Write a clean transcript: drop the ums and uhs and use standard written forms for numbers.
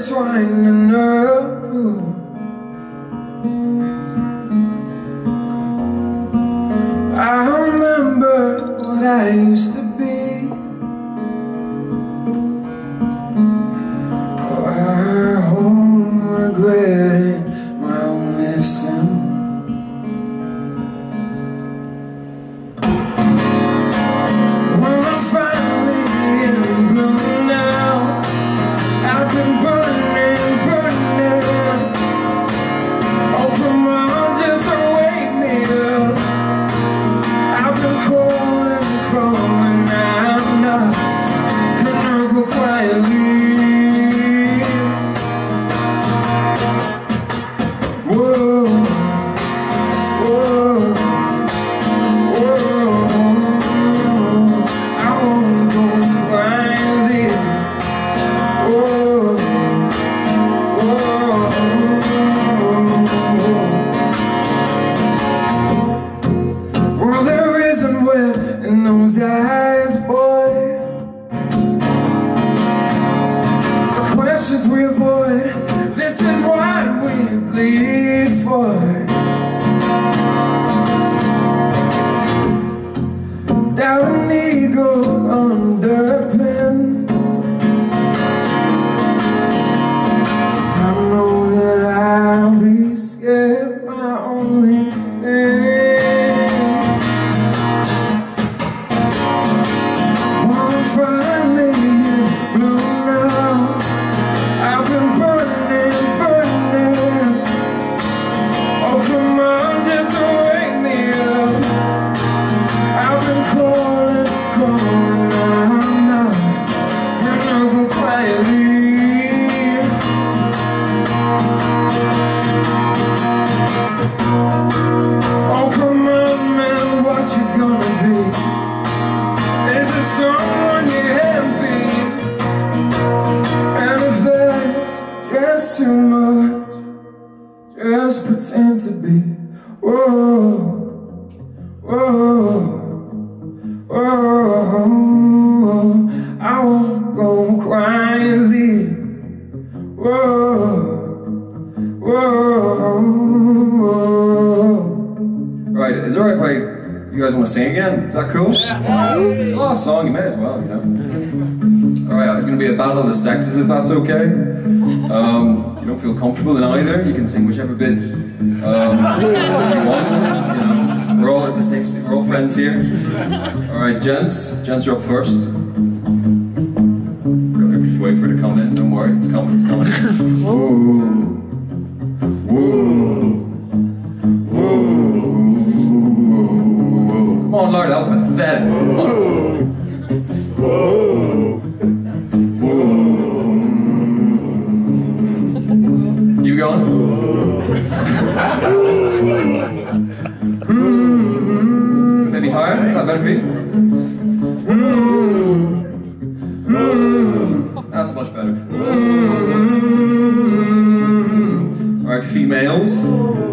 intertwined in her pool. I remember what I used to be. Oh, I home regretting my only sin. In those eyes, boy, the questions we avoid, this is what we bleed for. Doubt and ego underpinned. 'Cause I know that I'll be scared my only sin. Too much, just pretend to be. Whoa, whoa, whoa. I won't go cry and leave. Whoa, whoa. Right, is it alright if you guys want to sing again? Is that cool? Yeah. It's a last song, you may as well, you know. Alright, it's going to be a battle of the sexes, if that's okay. If you don't feel comfortable in either, you can sing whichever bit you want. You know, we're all, it's a safe space, we're all friends here. Alright, gents, you're up first. Just wait for it to come in, don't worry, it's coming, it's coming. Whoa, whoa, whoa. Come on, Lord, that was pathetic. Come on. Whoa. Keep going. Maybe higher? Is that better for you? That's much better. Alright, females.